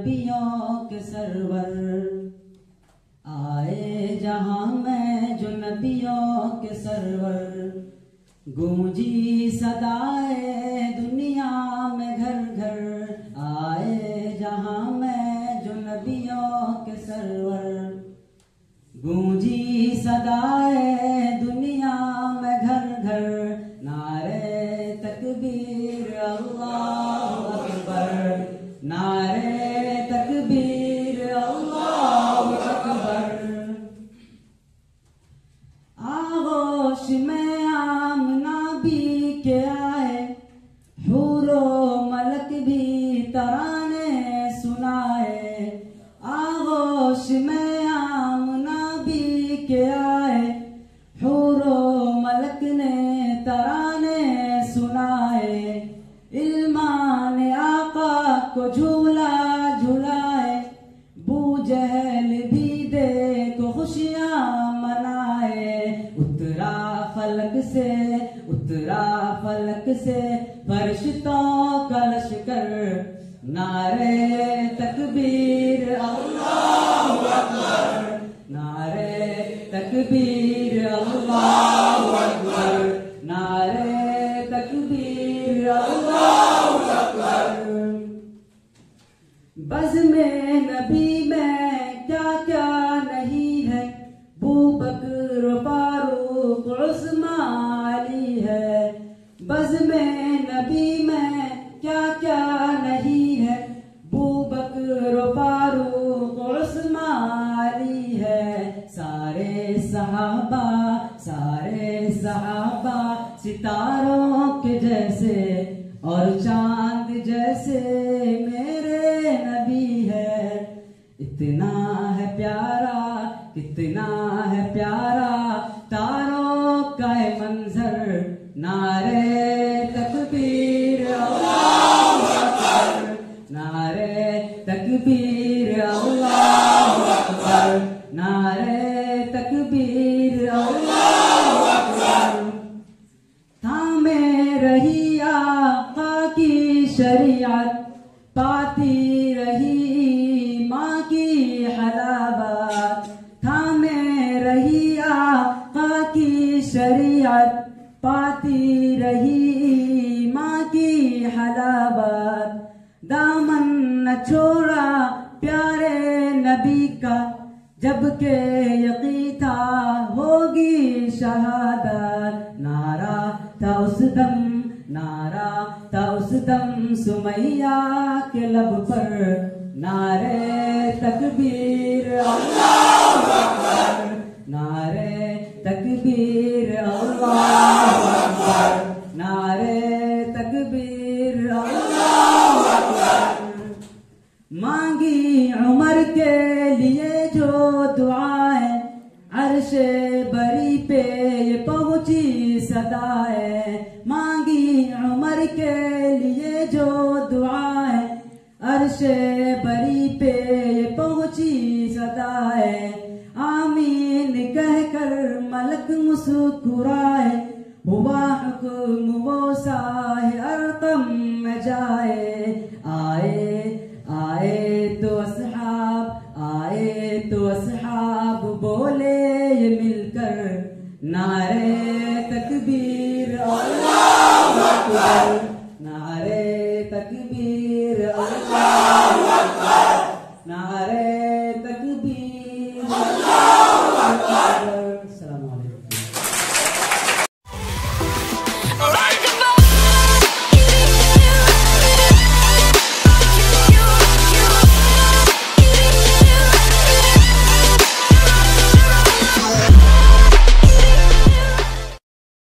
नबियों के सरवर, आए जहां में जो नबियों के सरवर। गूंजी सदाए दुनिया में घर घर, आए जहां में जो नबियों के सरवर। गूंजी सदाए दुनिया में घर घर, नारे तकबीर अल्लाहु अकबर, नारे तकबीर अल्लाहु अकबर। आगोश में आमना भी के आए, हूरो मलक भी तराने सुनाए। आगोश में आमना भी के आए, हूरो मलक ने तराने सुनाए। इल्मान आका को झूला झुलाए, बू जहल भी देखो खुशियां मनाए। उतरा फलक से फरिश्तों का लश्कर, नारे तकबीर अल्लाहु अकबर, नारे तकबीर अल्लाहु अकबर, नारे तकबीर अल्लाहु अकबर। बज़्म-ए नबी में क्या क्या नहीं है, बू बकर फारूक उस्मान अली है। बज़्म-ए नबी में क्या क्या नहीं है, बू बकर फारूक उस्मान अली है। सारे सहाबा सितारों के जैसे, और चांद जैसे मेरे नबी है। इतना है प्यारा, कितना है प्यारा तारों का मंजर, नारे तकबीर अल्लाहु अकबर, नारे तकबीर अल्लाहु अकबर, नारे तकबीर अल्लाहु अकबर। थामे रही आका की शरीयत, पाती रही माँ की हलावत। थामे रही आका की शरीयत, पाती रही माँ की हलावत। दामन न छोड़ा प्यारे नबी का, जबकि यकीन था होगी शहादत। नारा था उस दम सुमैया के लब पर, नारे तकबीर अल्लाहु अकबर, नारे तकबीर अल्लाहु अकबर, नारे तकबीर अल्लाहु अकबर। मांगी उमर के लिए जो दुआएं, अर्शे बरी पे ये पहुंची सदाएं। मांगी उमर के लिए जो दुआएं, अर्शे बरी पे ये पहुंची सदाएं। आमीन कहकर मलक मुस्कुराए, हुआ हुक्म वो साहे अरकम में जाए। आए तो असहाब बोले ये मिलकर, नारे तकबीर अल्लाहु अकबर, नारे तकबीर अल्लाहु अकबर, नारे तकबीर अल्लाहु अकबर।